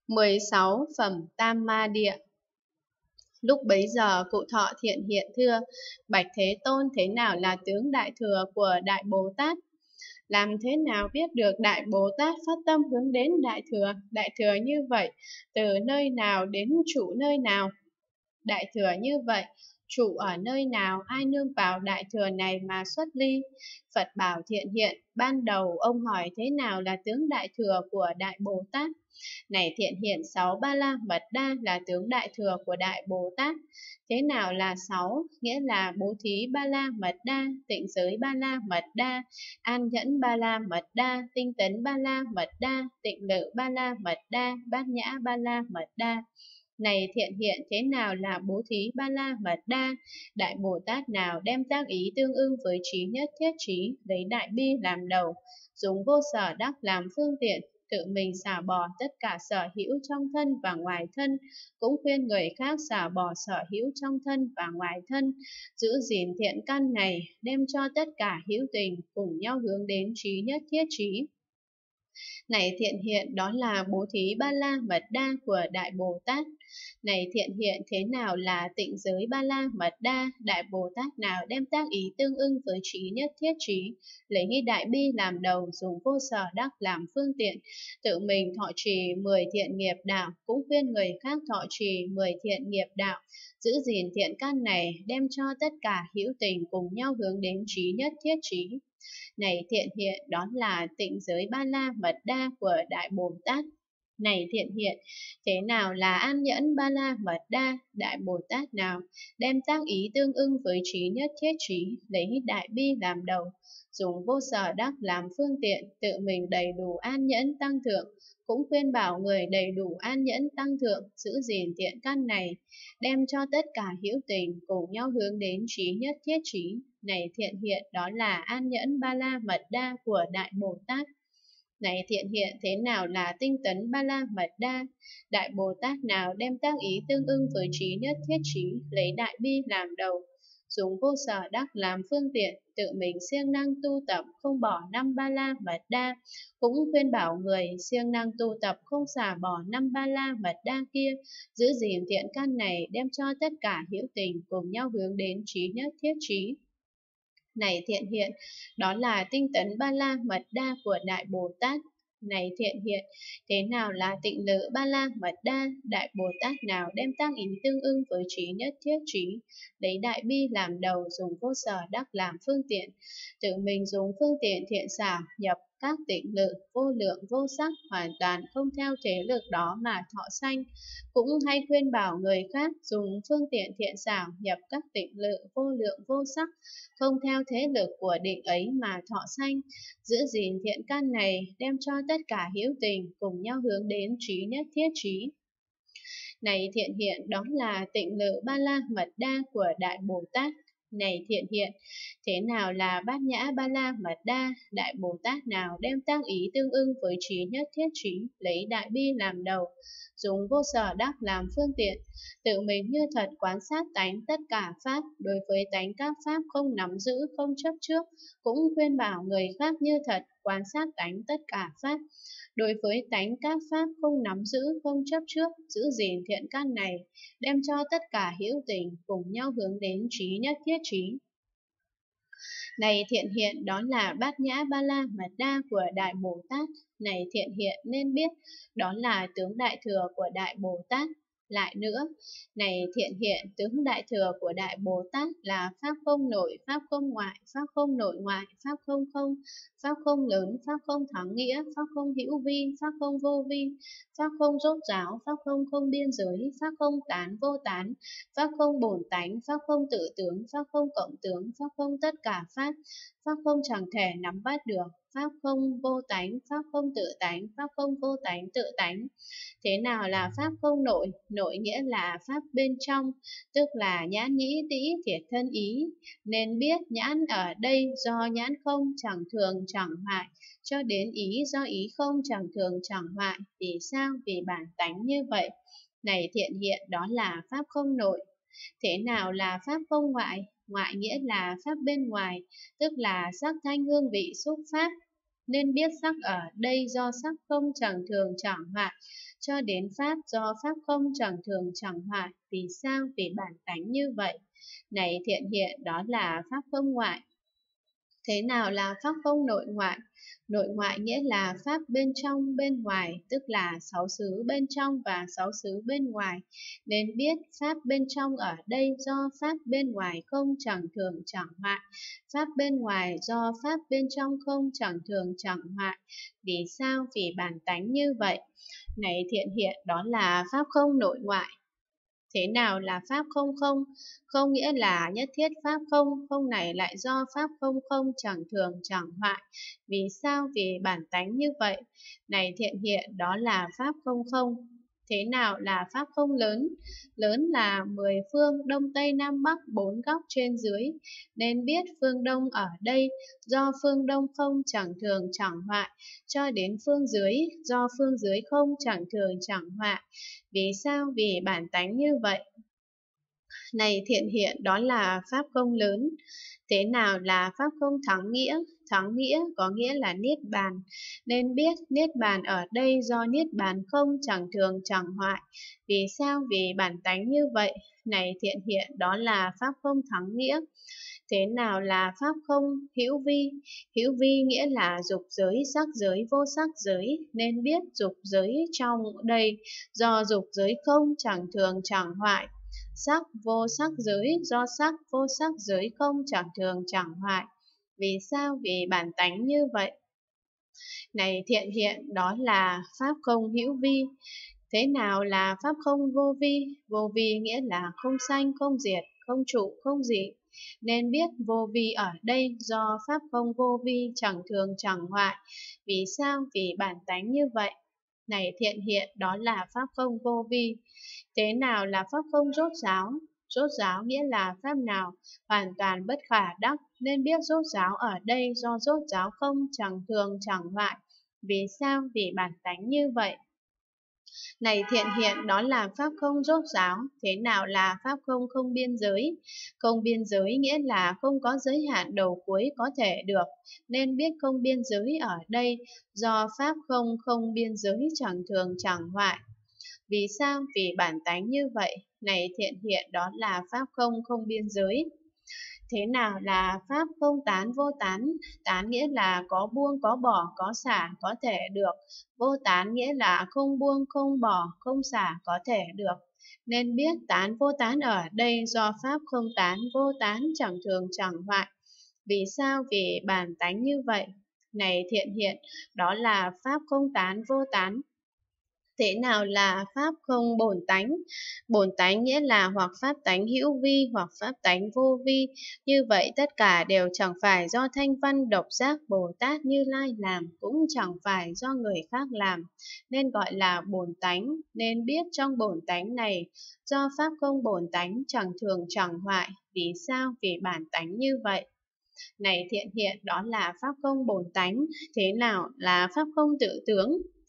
16. Phẩm Tam Ma Địa. Lúc bấy giờ cụ Thọ Thiện hiện thưa: Bạch Thế Tôn, thế nào là tướng Đại Thừa của Đại Bồ Tát? Làm thế nào biết được Đại Bồ Tát phát tâm hướng đến Đại Thừa? Đại Thừa như vậy, từ nơi nào đến trụ nơi nào? Đại Thừa như vậy, trụ ở nơi nào? Ai nương vào Đại Thừa này mà xuất ly? Phật bảo Thiện hiện: ban đầu ông hỏi thế nào là tướng Đại Thừa của Đại Bồ Tát? Này Thiện hiện, 6 Ba La Mật Đa là tướng Đại Thừa của Đại Bồ Tát. Thế nào là 6? Nghĩa là bố thí Ba La Mật Đa, tịnh giới Ba La Mật Đa, an nhẫn Ba La Mật Đa, tinh tấn Ba La Mật Đa, tịnh lự Ba La Mật Đa, bát nhã Ba La Mật Đa. Này Thiện hiện, thế nào là bố thí Ba La Mật Đa? Đại Bồ Tát nào đem tác ý tương ưng với trí nhất thiết trí, lấy đại bi làm đầu, dùng vô sở đắc làm phương tiện, tự mình xả bỏ tất cả sở hữu trong thân và ngoài thân, cũng khuyên người khác xả bỏ sở hữu trong thân và ngoài thân, giữ gìn thiện căn này, đem cho tất cả hữu tình cùng nhau hướng đến trí nhất thiết trí. Này Thiện hiện, đó là bố thí Ba La Mật Đa của Đại Bồ Tát. Này Thiện hiện, thế nào là tịnh giới Ba La Mật Đa? Đại Bồ Tát nào đem tác ý tương ưng với trí nhất thiết trí, lấy nghi đại bi làm đầu, dùng vô sở đắc làm phương tiện, tự mình thọ trì 10 thiện nghiệp đạo, cũng khuyên người khác thọ trì 10 thiện nghiệp đạo, giữ gìn thiện căn này, đem cho tất cả hữu tình cùng nhau hướng đến trí nhất thiết trí. Này Thiện hiện, đó là tịnh giới Ba La Mật Đa của Đại Bồ Tát. Này Thiện hiện, thế nào là an nhẫn Ba La Mật Đa? Đại Bồ Tát nào đem tác ý tương ưng với trí nhất thiết trí, lấy đại bi làm đầu, dùng vô sở đắc làm phương tiện, tự mình đầy đủ an nhẫn tăng thượng, cũng khuyên bảo người đầy đủ an nhẫn tăng thượng, giữ gìn thiện căn này, đem cho tất cả hữu tình cùng nhau hướng đến trí nhất thiết trí. Này Thiện hiện, đó là an nhẫn Ba La Mật Đa của Đại Bồ Tát. Này Thiện hiện, thế nào là tinh tấn Ba La Mật Đa? Đại Bồ Tát nào đem tác ý tương ưng với trí nhất thiết trí, lấy đại bi làm đầu, dùng vô sở đắc làm phương tiện, tự mình siêng năng tu tập không bỏ 5 Ba La Mật Đa, cũng khuyên bảo người siêng năng tu tập không xả bỏ 5 Ba La Mật Đa kia, giữ gìn thiện căn này, đem cho tất cả hữu tình cùng nhau hướng đến trí nhất thiết trí. Này Thiện hiện, đó là tinh tấn Ba La Mật Đa của Đại Bồ Tát. Này Thiện hiện, thế nào là tịnh lự Ba La Mật Đa? Đại Bồ Tát nào đem tác ý tương ưng với trí nhất thiết trí, lấy đại bi làm đầu, dùng vô sở đắc làm phương tiện, tự mình dùng phương tiện thiện xảo nhập các tịnh lự vô lượng vô sắc, hoàn toàn không theo thế lực đó mà thọ sanh, cũng hay khuyên bảo người khác dùng phương tiện thiện xảo nhập các tịnh lự vô lượng vô sắc, không theo thế lực của định ấy mà thọ sanh, giữ gìn thiện căn này, đem cho tất cả hữu tình cùng nhau hướng đến trí nhất thiết trí. Này Thiện hiện, đó là tịnh lự Ba La Mật Đa của Đại Bồ Tát. Này Thiện hiện, thế nào là bát nhã Ba La Mật Đa? Đại Bồ Tát nào đem tác ý tương ưng với trí nhất thiết trí, lấy đại bi làm đầu, dùng vô sở đắc làm phương tiện, tự mình như thật quán sát tánh tất cả pháp, đối với tánh các pháp không nắm giữ, không chấp trước, cũng khuyên bảo người khác như thật quán sát tánh tất cả pháp, đối với tánh các pháp không nắm giữ, không chấp trước, giữ gìn thiện căn này, đem cho tất cả hữu tình cùng nhau hướng đến trí nhất thiết trí. Này Thiện hiện, đó là bát nhã Ba La Mật Đa của Đại Bồ Tát. Này Thiện hiện, nên biết, đó là tướng Đại Thừa của Đại Bồ Tát. Lại nữa, này Thiện hiện, tướng Đại Thừa của Đại Bồ Tát là pháp không nội, pháp không ngoại, pháp không nội ngoại, pháp không không, pháp không lớn, pháp không thắng nghĩa, pháp không hữu vi, pháp không vô vi, pháp không rốt ráo, pháp không không biên giới, pháp không tán vô tán, pháp không bổn tánh, pháp không tự tướng, pháp không cộng tướng, pháp không tất cả pháp, pháp không chẳng thể nắm bắt được, pháp không vô tánh, pháp không tự tánh, pháp không vô tánh tự tánh. Thế nào là pháp không nội? Nội nghĩa là pháp bên trong, tức là nhãn nhĩ tĩ thiệt thân ý. Nên biết nhãn ở đây do nhãn không chẳng thường chẳng hoại, cho đến ý do ý không chẳng thường chẳng hoại. Vì sao? Vì bản tánh như vậy. Này Thiện hiện, đó là pháp không nội. Thế nào là pháp không ngoại? Ngoại nghĩa là pháp bên ngoài, tức là sắc thanh hương vị xúc pháp. nên biết sắc ở đây do sắc không chẳng thường chẳng hoại, cho đến pháp do pháp không chẳng thường chẳng hoại. Vì sao? Vì bản tánh như vậy. Này thiện hiện, đó là pháp không ngoại. Thế nào là pháp không nội ngoại? Nội ngoại nghĩa là pháp bên trong bên ngoài, tức là sáu xứ bên trong và sáu xứ bên ngoài. Nên biết pháp bên trong ở đây do pháp bên ngoài không chẳng thường chẳng hoại, pháp bên ngoài do pháp bên trong không chẳng thường chẳng hoại. Vì sao? Vì bản tánh như vậy. Này thiện hiện, đó là pháp không nội ngoại. Thế nào là pháp không không? Không nghĩa là nhất thiết pháp không, không này lại do pháp không không chẳng thường chẳng hoại. Vì sao? Vì bản tánh như vậy. Này thiện hiện, đó là pháp không không. Thế nào là pháp không lớn? Lớn là 10 phương, đông tây nam bắc, 4 góc trên dưới. Nên biết phương đông ở đây do phương đông không chẳng thường chẳng hoại, cho đến phương dưới do phương dưới không chẳng thường chẳng hoại. Vì sao? Vì bản tánh như vậy. Này thiện hiện, đó là pháp không lớn. Thế nào là pháp không thắng nghĩa? Thắng nghĩa có nghĩa là niết bàn. Nên biết niết bàn ở đây do niết bàn không chẳng thường chẳng hoại. Vì sao? Vì bản tánh như vậy. Này thiện hiện, đó là pháp không thắng nghĩa. Thế nào là pháp không hữu vi? Hữu vi nghĩa là dục giới, sắc giới, vô sắc giới. Nên biết dục giới trong đây do dục giới không chẳng thường chẳng hoại. Sắc vô sắc giới do sắc vô sắc giới không chẳng thường chẳng hoại. Vì sao? Vì bản tánh như vậy. Này thiện hiện, đó là pháp không hữu vi. Thế nào là pháp không vô vi? Vô vi nghĩa là không sanh, không diệt, không trụ, không dị. Nên biết vô vi ở đây do pháp không vô vi chẳng thường chẳng hoại. Vì sao? Vì bản tánh như vậy. Này thiện hiện, đó là pháp không vô vi. Thế nào là pháp không rốt ráo? Rốt ráo nghĩa là pháp nào hoàn toàn bất khả đắc. Nên biết rốt ráo ở đây do rốt ráo không chẳng thường chẳng hoại. Vì sao? Vì bản tánh như vậy. Này thiện hiện, đó là pháp không rốt ráo. Thế nào là pháp không không biên giới? Không biên giới nghĩa là không có giới hạn đầu cuối có thể được. Nên biết không biên giới ở đây do pháp không không biên giới chẳng thường chẳng hoại. Vì sao? Vì bản tánh như vậy. Này thiện hiện, đó là pháp không không biên giới. Thế nào là pháp không tán vô tán? Tán nghĩa là có buông, có bỏ, có xả, có thể được. Vô tán nghĩa là không buông, không bỏ, không xả, có thể được. Nên biết tán vô tán ở đây do pháp không tán, vô tán chẳng thường chẳng hoại. Vì sao? Vì bản tánh như vậy. Này thiện hiện, đó là pháp không tán vô tán. Thế nào là pháp không bổn tánh? Bổn tánh nghĩa là hoặc pháp tánh hữu vi hoặc pháp tánh vô vi. Như vậy tất cả đều chẳng phải do Thanh Văn Độc Giác Bồ Tát Như Lai làm, cũng chẳng phải do người khác làm, nên gọi là bổn tánh. Nên biết trong bổn tánh này, do pháp không bổn tánh chẳng thường chẳng hoại. Vì sao? Vì bản tánh như vậy. Này thiện hiện, đó là pháp không bổn tánh. Thế nào là pháp không tự tướng?